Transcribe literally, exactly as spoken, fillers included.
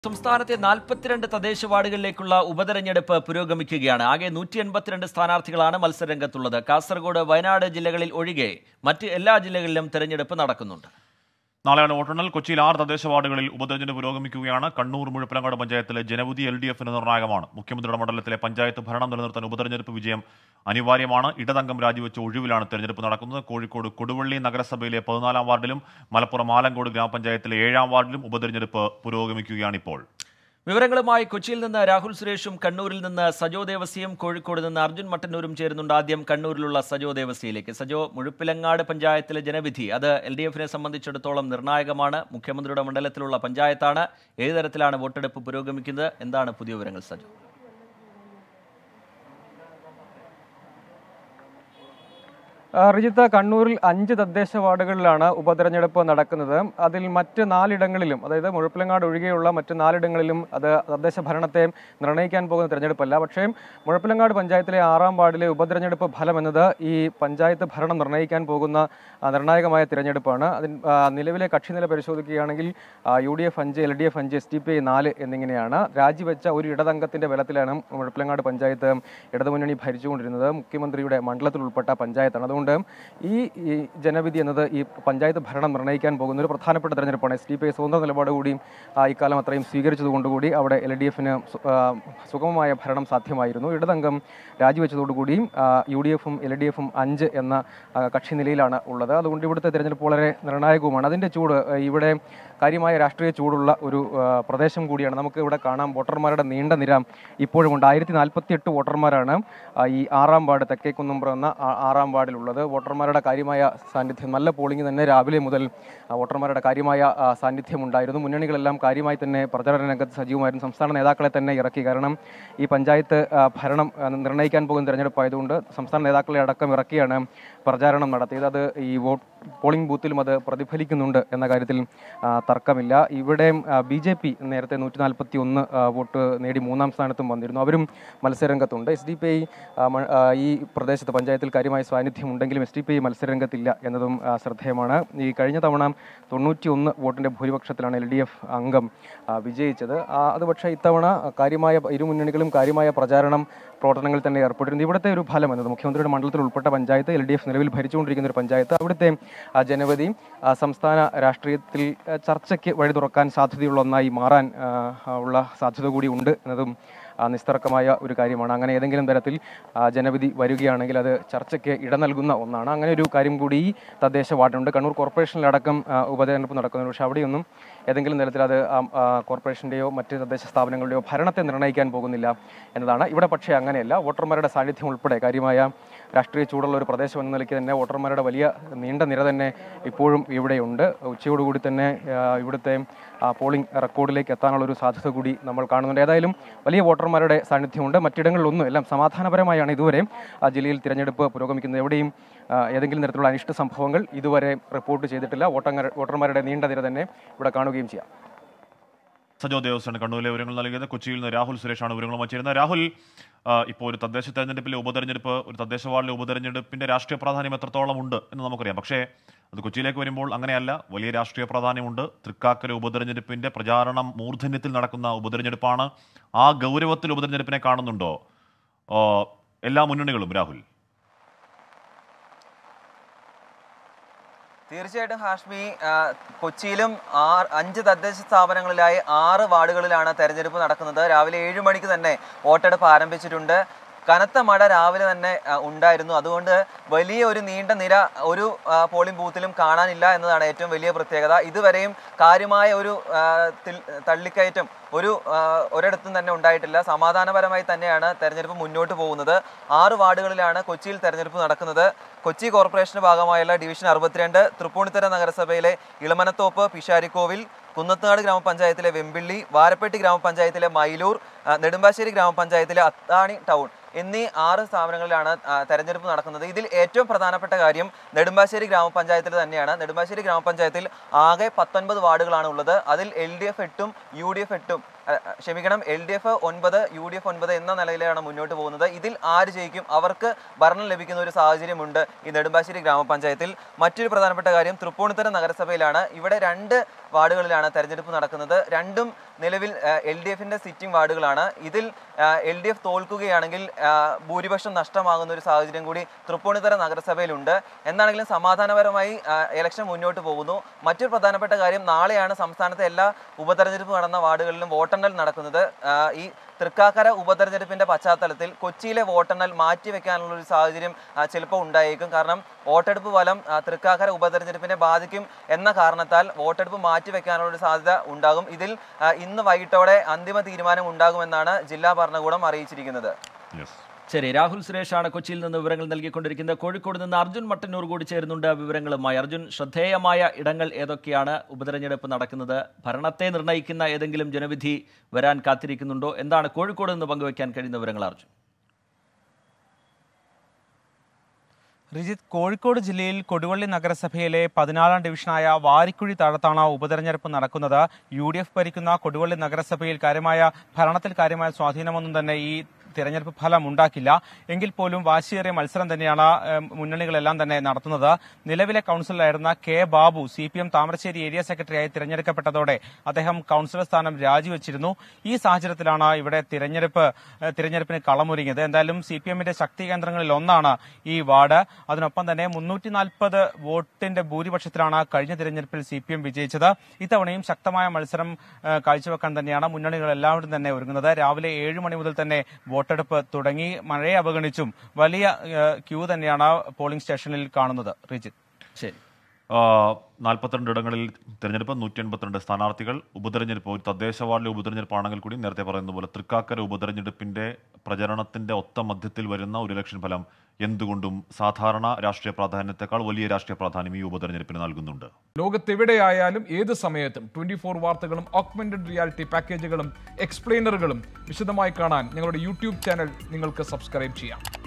സംസ്ഥാനത്തെ നാൽപ്പത്തിരണ്ട് തദ്ദേശ വാർഡുകളിലേക്കുള്ള ഉപതെരഞ്ഞെടുപ്പ് പുരോഗമിക്കുകയാണ്. ആകെ നൂറ്റി എൺപത്തിരണ്ട് സ്ഥാനാർത്ഥികളാണ് മത്സരരംഗത്തുള്ളത്. കാസർഗോഡ്, വയനാട് ജില്ലകളിൽ ഒഴികെ മറ്റ് എല്ലാ ജില്ലകളിലും തെരഞ്ഞെടുപ്പ് നടക്കുന്നുണ്ട്. നാളെയാണ് വോട്ടെണ്ണൽ. കൊച്ചിയിൽ ആറ് തദ്ദേശ വാർഡുകളിൽ ഉപതെരഞ്ഞെടുപ്പ് പുരോഗമിക്കുകയാണ്. കണ്ണൂർ മുഴപ്പിലങ്ങാട് പഞ്ചായത്തിലെ ജനവിധി എൽ ഡി എഫിന് നിർണായകമാണ്. മുഖ്യമന്ത്രിയുടെ മണ്ഡലത്തിലെ പഞ്ചായത്ത് ഭരണം നിലനിർത്താൻ ഉപതെരഞ്ഞെടുപ്പ് വിജയം അനിവാര്യമാണ്. ഇടതംഗം രാജിവെച്ച ഒഴിവിലാണ് തെരഞ്ഞെടുപ്പ് നടക്കുന്നത്. കോഴിക്കോട് കൊടുവള്ളി നഗരസഭയിലെ പതിനാലാം വാർഡിലും മലപ്പുറം ആലങ്കോട് ഗ്രാമപഞ്ചായത്തിലെ ഏഴാം വാർഡിലും ഉപതെരഞ്ഞെടുപ്പ് പുരോഗമിക്കുകയാണിപ്പോൾ. വിവരങ്ങളുമായി കൊച്ചിയിൽ നിന്ന് രാഹുൽ സുരേഷും കണ്ണൂരിൽ നിന്ന് സജോ ദേവസിയും കോഴിക്കോട് നിന്ന് അർജുൻ മട്ടന്നൂരും ചേരുന്നുണ്ട്. ആദ്യം കണ്ണൂരിലുള്ള സജോ ദേവസിയിലേക്ക്. സജോ, മുഴപ്പിലങ്ങാട് പഞ്ചായത്തിലെ ജനവിധി അത് എൽ ഡി എഫിനെ സംബന്ധിച്ചിടത്തോളം നിർണായകമാണ്. മുഖ്യമന്ത്രിയുടെ മണ്ഡലത്തിലുള്ള പഞ്ചായത്താണ്. ഏത് തരത്തിലാണ് വോട്ടെടുപ്പ് പുരോഗമിക്കുന്നത്? എന്താണ് പുതിയ വിവരങ്ങൾ സജോ? റിജിത്ത്, കണ്ണൂരിൽ അഞ്ച് തദ്ദേശ വാർഡുകളിലാണ് ഉപതെരഞ്ഞെടുപ്പ് നടക്കുന്നത്. അതിൽ മറ്റ് നാലിടങ്ങളിലും, അതായത് മുഴപ്പിലങ്ങാട് ഒഴികെയുള്ള മറ്റ് നാലിടങ്ങളിലും അത് തദ്ദേശ ഭരണത്തെ നിർണ്ണയിക്കാൻ പോകുന്ന തെരഞ്ഞെടുപ്പല്ല. പക്ഷേ മുഴപ്പിലങ്ങാട് പഞ്ചായത്തിലെ ആറാം വാർഡിലെ ഉപതെരഞ്ഞെടുപ്പ് ഫലം എന്നത് ഈ പഞ്ചായത്ത് ഭരണം നിർണ്ണയിക്കാൻ പോകുന്ന നിർണായകമായ തിരഞ്ഞെടുപ്പാണ്. അതിൽ നിലവിലെ കക്ഷിനില പരിശോധിക്കുകയാണെങ്കിൽ യു ഡി എഫ് അഞ്ച്, എൽ ഡി എഫ് അഞ്ച്, എസ് ഡി പി ഐ നാല് എന്നിങ്ങനെയാണ്. രാജിവെച്ച ഒരു ഇടതംഗത്തിന്റെ ബലത്തിലാണ് മുഴപ്പിലങ്ങാട് പഞ്ചായത്ത് ഇടതുമുന്നണി ഭരിച്ചുകൊണ്ടിരുന്നത്. മുഖ്യമന്ത്രിയുടെ മണ്ഡലത്തിൽ ഉൾപ്പെട്ട പഞ്ചായത്താണ്. അതുകൊണ്ട് ഈ ജനവിധി എന്നത് ഈ പഞ്ചായത്ത് ഭരണം നിർണ്ണയിക്കാൻ പോകുന്ന ഒരു പ്രധാനപ്പെട്ട തെരഞ്ഞെടുപ്പാണ്. എസ് ഡി പി ഐ സ്വതന്ത്ര നിലപാട് കൂടി ഇക്കാലം അത്രയും സ്വീകരിച്ചതുകൊണ്ടുകൂടി അവിടെ എൽ ഡി എഫിന് സുഗമമായ ഭരണം സാധ്യമായിരുന്നു. ഇടതംഗം രാജിവെച്ചതോടുകൂടി യു ഡി എഫും എൽ ഡി എഫും അഞ്ച് എന്ന കക്ഷി നിലയിലാണ് ഉള്ളത്. അതുകൊണ്ട് ഇവിടുത്തെ തെരഞ്ഞെടുപ്പ് വളരെ നിർണായകവുമാണ്. അതിൻ്റെ ചൂട്, ഇവിടെ കാര്യമായ രാഷ്ട്രീയ ചൂടുള്ള ഒരു പ്രദേശം കൂടിയാണ്. നമുക്ക് ഇവിടെ കാണാം വോട്ടർമാരുടെ നീണ്ട നിര ഇപ്പോഴുമുണ്ട്. ആയിരത്തി നാൽപ്പത്തി എട്ട് വോട്ടർമാരാണ് ഈ ആറാം വാർഡ്, തെക്കേക്കുന്നുംപുറം എന്ന ആറാം വാർഡിലുള്ളത്. വോട്ടർമാരുടെ കാര്യമായ സാന്നിധ്യം, നല്ല പോളിംഗ് തന്നെ രാവിലെ മുതൽ വോട്ടർമാരുടെ കാര്യമായ സാന്നിധ്യം ഉണ്ടായിരുന്നു. മുന്നണികളെല്ലാം കാര്യമായി തന്നെ പ്രചാരണ രംഗത്ത് സജീവമായിരുന്നു. സംസ്ഥാന നേതാക്കളെ തന്നെ ഇറക്കി. കാരണം ഈ പഞ്ചായത്ത് ഭരണം നിർണ്ണയിക്കാൻ പോകുന്ന തെരഞ്ഞെടുപ്പായതുകൊണ്ട് സംസ്ഥാന നേതാക്കളെ അടക്കം ഇറക്കിയാണ് പ്രചാരണം നടത്തിയത്. അത് ഈ വോട്ട് പോളിംഗ് ബൂത്തിലും അത് പ്രതിഫലിക്കുന്നുണ്ട് എന്ന കാര്യത്തിൽ തർക്കമില്ല. ഇവിടെ ബി ജെ പി നേരത്തെ നൂറ്റി നാൽപ്പത്തി ഒന്ന് വോട്ട് നേടി മൂന്നാം സ്ഥാനത്തും വന്നിരുന്നു. അവരും മത്സരരംഗത്തുണ്ട്. എസ് ഡി പി ഐ ഈ പ്രദേശത്ത് പഞ്ചായത്തിൽ കാര്യമായ സാന്നിധ്യം ഉണ്ടെങ്കിലും എസ് ഡി പി ഐ മത്സരരംഗത്തില്ല എന്നതും ശ്രദ്ധേയമാണ്. ഈ കഴിഞ്ഞ തവണ തൊണ്ണൂറ്റി ഒന്ന് വോട്ടിൻ്റെ ഭൂരിപക്ഷത്തിലാണ് എൽ ഡി എഫ് അംഗം വിജയിച്ചത്. അത് പക്ഷേ ഇത്തവണ കാര്യമായ ഇരു മുന്നണികളും കാര്യമായ പ്രചാരണം പ്രവർത്തനങ്ങളിൽ തന്നെ ഏർപ്പെട്ടിരുന്നു. ഇവിടുത്തെ ഒരു ഫലം എന്നത് മുഖ്യമന്ത്രിയുടെ മണ്ഡലത്തിൽ ഉൾപ്പെട്ട പഞ്ചായത്ത്, എൽ ഡി എഫ് നിലവിൽ ഭരിച്ചുകൊണ്ടിരിക്കുന്ന ഒരു പഞ്ചായത്ത്, അവിടുത്തെ ജനവിധി സംസ്ഥാന രാഷ്ട്രീയത്തിൽ ചർച്ചയ്ക്ക് വഴി തുറക്കാൻ സാധ്യതയുള്ള ഒന്നായി മാറാൻ ഉള്ള സാധ്യത കൂടി ഉണ്ട് എന്നതും നിസ്തർക്കമായ ഒരു കാര്യമാണ്. അങ്ങനെ ഏതെങ്കിലും തരത്തിൽ ജനവിധി വരികയാണെങ്കിൽ അത് ചർച്ചയ്ക്ക് ഇട നൽകുന്ന ഒന്നാണ്. അങ്ങനെ ഒരു കാര്യം കൂടി ഈ തദ്ദേശ വാർഡുണ്ട്. കണ്ണൂർ കോർപ്പറേഷനിലടക്കം ഉപതെരഞ്ഞെടുപ്പ് നടക്കുന്നുണ്ട്. പക്ഷേ അവിടെയൊന്നും ഏതെങ്കിലും തരത്തിൽ അത് കോർപ്പറേഷൻ്റെയോ മറ്റ് തദ്ദേശ സ്ഥാപനങ്ങളുടെയോ ഭരണത്തെ നിർണ്ണയിക്കാൻ പോകുന്നില്ല എന്നതാണ്. ഇവിടെ പക്ഷേ അങ്ങനെയല്ല. വോട്ടർമാരുടെ സാന്നിധ്യം ഉൾപ്പെടെ കാര്യമായ രാഷ്ട്രീയ ചൂടുള്ള ഒരു പ്രദേശം എന്ന നിലയ്ക്ക് തന്നെ വോട്ടർമാരുടെ വലിയ നീണ്ട നിര തന്നെ ഇപ്പോഴും ഇവിടെയുണ്ട്. ഉച്ചയോടുകൂടി തന്നെ ഇവിടുത്തെ പോളിംഗ് റെക്കോർഡിലേക്ക് എത്താനുള്ള ഒരു സാധ്യത കൂടി നമ്മൾ കാണുന്നുണ്ട്. ഏതായാലും വലിയ വോട്ടർമാരുടെ സാന്നിധ്യമുണ്ട്. മറ്റിടങ്ങളിലൊന്നും എല്ലാം സമാധാനപരമായാണ് ഇതുവരെ ആ ജില്ലയിൽ തിരഞ്ഞെടുപ്പ് പുരോഗമിക്കുന്നത്. എവിടെയും ഏതെങ്കിലും തരത്തിലുള്ള അനിഷ്ട സംഭവങ്ങൾ ഇതുവരെ റിപ്പോർട്ട് ചെയ്തിട്ടില്ല. വോട്ടർ വോട്ടർമാരുടെ നീണ്ട നിര തന്നെ ഇവിടെ കാണുകയും ചെയ്യാം. സജോ ദേവസ്വം കണ്ണൂരിലെ വിവരങ്ങൾ നൽകിയത്. കൊച്ചിയിൽ നിന്ന് രാഹുൽ സുരേഷാണ് വിവരങ്ങളുമായി ചേരുന്നത്. രാഹുൽ, ഇപ്പോൾ ഒരു തദ്ദേശ തെരഞ്ഞെടുപ്പിലെ ഉപതെരഞ്ഞെടുപ്പ്, ഒരു തദ്ദേശ വാർഡിലെ ഉപതെരഞ്ഞെടുപ്പിന്റെ രാഷ്ട്രീയ പ്രാധാന്യം എത്രത്തോളം ഉണ്ട് എന്ന് നമുക്കറിയാം. പക്ഷേ അത് കൊച്ചിയിലേക്ക് വരുമ്പോൾ അങ്ങനെയല്ല. വലിയ രാഷ്ട്രീയ പ്രാധാന്യമുണ്ട്. തൃക്കാക്കര ഉപതെരഞ്ഞെടുപ്പിന്റെ പ്രചാരണം മൂർധന്യത്തിൽ നടക്കുന്ന ഉപതെരഞ്ഞെടുപ്പാണ്. ആ ഗൗരവത്തിൽ ഉപതെരഞ്ഞെടുപ്പിനെ കാണുന്നുണ്ടോ എല്ലാ മുന്നണികളും രാഹുൽ? തീർച്ചയായിട്ടും ഹാഷ്മി, കൊച്ചിയിലും ആറ് അഞ്ച് തദ്ദേശ സ്ഥാപനങ്ങളിലായി ആറ് വാർഡുകളിലാണ് തെരഞ്ഞെടുപ്പ് നടക്കുന്നത്. രാവിലെ ഏഴ് മണിക്ക് തന്നെ വോട്ടെടുപ്പ് ആരംഭിച്ചിട്ടുണ്ട്. കനത്ത മഴ രാവിലെ തന്നെ ഉണ്ടായിരുന്നു. അതുകൊണ്ട് വലിയ ഒരു നീണ്ട നിര ഒരു പോളിംഗ് ബൂത്തിലും കാണാനില്ല എന്നതാണ് ഏറ്റവും വലിയ പ്രത്യേകത. ഇതുവരെയും കാര്യമായ ഒരു തള്ളിക്കയറ്റം ഒരു ഒരിടത്തും തന്നെ ഉണ്ടായിട്ടില്ല. സമാധാനപരമായി തന്നെയാണ് തെരഞ്ഞെടുപ്പ് മുന്നോട്ട് പോകുന്നത്. ആറ് വാർഡുകളിലാണ് കൊച്ചിയിൽ തെരഞ്ഞെടുപ്പ് നടക്കുന്നത്. കൊച്ചി കോർപ്പറേഷന്റെ ഭാഗമായുള്ള ഡിവിഷൻ അറുപത്തിരണ്ട്, തൃപ്പൂണിത്തുറ നഗരസഭയിലെ ഇളമനത്തോപ്പ്, പിഷാരിക്കോവിൽ, കുന്നത്തുനാട് ഗ്രാമപഞ്ചായത്തിലെ വെമ്പിള്ളി, വാരപ്പെട്ടി ഗ്രാമപഞ്ചായത്തിലെ മൈലൂർ, നെടുമ്പാശ്ശേരി ഗ്രാമപഞ്ചായത്തിലെ അത്താണി ടൗൺ എന്നീ ആറ് സ്ഥാപനങ്ങളിലാണ് തെരഞ്ഞെടുപ്പ് നടക്കുന്നത്. ഇതിൽ ഏറ്റവും പ്രധാനപ്പെട്ട കാര്യം നെടുമ്പാശ്ശേരി ഗ്രാമപഞ്ചായത്തിൽ തന്നെയാണ്. നെടുമ്പാശ്ശേരി ഗ്രാമപഞ്ചായത്തിൽ ആകെ പത്തൊൻപത് വാർഡുകളാണ് ഉള്ളത്. അതിൽ എൽ ഡി എഫ് എട്ടും യു ഡി എഫ് എട്ടും ക്ഷമിക്കണം എൽ ഡി എഫ് ഒൻപത് യു ഡി എഫ് ഒൻപത് എന്ന നിലയിലാണ് മുന്നോട്ട് പോകുന്നത്. ഇതിൽ ആര് ജയിക്കും അവർക്ക് ഭരണം ലഭിക്കുന്ന ഒരു സാഹചര്യമുണ്ട് ഈ നെടുമ്പാശ്ശേരി ഗ്രാമപഞ്ചായത്തിൽ. മറ്റൊരു പ്രധാനപ്പെട്ട കാര്യം തൃപ്പൂണിത്തുറ നഗരസഭയിലാണ്. ഇവിടെ രണ്ട് വാർഡുകളിലാണ് തെരഞ്ഞെടുപ്പ് നടക്കുന്നത്. രണ്ടും നിലവിൽ എൽ ഡി എഫിൻ്റെ സിറ്റിംഗ് വാർഡുകളാണ്. ഇതിൽ എൽ ഡി എഫ് തോൽക്കുകയാണെങ്കിൽ ഭൂരിപക്ഷം നഷ്ടമാകുന്ന ഒരു സാഹചര്യം കൂടി തൃപ്പൂണിത്തുറ നഗരസഭയിലുണ്ട്. എന്താണെങ്കിലും സമാധാനപരമായി ഇലക്ഷൻ മുന്നോട്ട് പോകുന്നു. മറ്റൊരു പ്രധാനപ്പെട്ട കാര്യം, നാളെയാണ് സംസ്ഥാനത്തെ എല്ലാ ഉപതെരഞ്ഞെടുപ്പ് നടന്ന വാർഡുകളിലും വോട്ടെണ്ണൽ നടക്കുന്നത്. ഈ തൃക്കാക്കര ഉപതെരഞ്ഞെടുപ്പിന്റെ പശ്ചാത്തലത്തിൽ കൊച്ചിയിലെ വോട്ടെണ്ണൽ മാറ്റിവെക്കാനുള്ള ഒരു സാഹചര്യം ചിലപ്പോൾ ഉണ്ടായേക്കും. കാരണം വോട്ടെടുപ്പ് ഫലം തൃക്കാക്കര ഉപതെരഞ്ഞെടുപ്പിനെ ബാധിക്കും എന്ന കാരണത്താൽ വോട്ടെടുപ്പ് മാറ്റിവെക്കാനുള്ള ഒരു സാധ്യത ഉണ്ടാകും. ഇതിൽ ഇന്ന് വൈകിട്ടോടെ അന്തിമ തീരുമാനം ഉണ്ടാകുമെന്നാണ് ജില്ലാ ഭരണകൂടം അറിയിച്ചിരിക്കുന്നത്. ശരി, രാഹുൽ സുരേഷാണ് കൊച്ചിയിൽ നിന്ന് വിവരങ്ങൾ നൽകിക്കൊണ്ടിരിക്കുന്നത്. കോഴിക്കോട് നിന്ന് അർജുൻ മട്ടന്നൂർ കൂടി ചേരുന്നുണ്ട് വിവരങ്ങളുമായി. അർജുൻ, ശ്രദ്ധേയമായ ഇടങ്ങൾ ഏതൊക്കെയാണ്? ഉപതെരഞ്ഞെടുപ്പ് നടക്കുന്നത്, ഭരണത്തെ നിർണ്ണയിക്കുന്ന ഏതെങ്കിലും ജനവിധി വരാൻ കാത്തിരിക്കുന്നുണ്ടോ? എന്താണ് കോഴിക്കോട് നിന്ന് പങ്കുവയ്ക്കാൻ കഴിയുന്ന വിവരങ്ങൾ അർജുൻ? റിജിത്ത്, കോഴിക്കോട് ജില്ലയിൽ കൊടുവള്ളി നഗരസഭയിലെ പതിനാലാം ഡിവിഷനായ വാരിക്കുഴി താഴത്താണ് ഉപതെരഞ്ഞെടുപ്പ് നടക്കുന്നത്. യു ഡി എഫ് ഭരിക്കുന്ന കൊടുവള്ളി നഗരസഭയിൽ കാര്യമായ ഭരണത്തിൽ കാര്യമായ സ്വാധീനമൊന്നും തന്നെ ഈ തിരഞ്ഞെടുപ്പ് ഫലം ഉണ്ടാക്കില്ല. എങ്കിൽ പോലും വാശിയേറിയ മത്സരം തന്നെയാണ് മുന്നണികളെല്ലാം തന്നെ നടത്തുന്നത്. നിലവിലെ കൗൺസിലറായിരുന്ന K Babu C P M Thamarassery area സെക്രട്ടറിയായി തിരഞ്ഞെടുക്കപ്പെട്ടതോടെ അദ്ദേഹം കൗൺസിലർ സ്ഥാനം രാജിവെച്ചിരുന്നു. ഈ സാഹചര്യത്തിലാണ് ഇവിടെ തിരഞ്ഞെടുപ്പ് തിരഞ്ഞെടുപ്പിന് കളമൊരുങ്ങിയത്. എന്തായാലും സി പി എമ്മിന്റെ ശക്തി കേന്ദ്രങ്ങളിൽ ഒന്നാണ് ഈ വാർഡ്. അതിനൊപ്പം തന്നെ മുന്നൂറ്റി നാൽപ്പത് വോട്ടിന്റെ ഭൂരിപക്ഷത്തിലാണ് കഴിഞ്ഞ തിരഞ്ഞെടുപ്പിൽ സി പി എം വിജയിച്ചത്. ഇത്തവണയും ശക്തമായ മത്സരം കാഴ്ചവെക്കാൻ തന്നെയാണ് മുന്നണികൾ എല്ലാവരും തന്നെ ഒരുങ്ങുന്നത്. രാവിലെ ഏഴ് മണി മുതൽ തന്നെ വോട്ടെടുപ്പ് തുടങ്ങി. മഴയെ അവഗണിച്ചും വലിയ ക്യൂ തന്നെയാണ് പോളിംഗ് സ്റ്റേഷനിൽ കാണുന്നത്. റിജിത്ത്, ശരി. നാൽപ്പത്തിരണ്ട് ഇടങ്ങളിൽ തെരഞ്ഞെടുപ്പ്, നൂറ്റി എൺപത്തിരണ്ട് സ്ഥാനാർത്ഥികൾ. ഉപതെരഞ്ഞെടുപ്പ് ഒരു തദ്ദേശ വാർഡിലെ ഉപതെരഞ്ഞെടുപ്പാണെങ്കിൽ കൂടി നേരത്തെ പറയുന്ന പോലെ തൃക്കാക്കര ഉപതെരഞ്ഞെടുപ്പിന്റെ പ്രചരണത്തിന്റെ ഒത്ത മധ്യത്തിൽ വരുന്ന ഒരു ഇലക്ഷൻ ഫലം എന്തുകൊണ്ടും സാധാരണ രാഷ്ട്രീയ പ്രാധാന്യത്തെക്കാൾ വലിയ രാഷ്ട്രീയ പ്രാധാന്യം ഈ ഉപതെരഞ്ഞെടുപ്പിന് നൽകുന്നുണ്ട്. ലോകത്തെവിടെയായാലും ഏത് സമയത്തും ട്വന്റി ഫോർ വാർത്തകളും ഓഗ്മെന്റഡ് റിയാലിറ്റി പാക്കേജുകളും എക്സ്പ്ലെയിനറുകളും വിശദമായി കാണാൻ ഞങ്ങളുടെ യൂട്യൂബ് ചാനൽ നിങ്ങൾക്ക് സബ്സ്ക്രൈബ് ചെയ്യാം.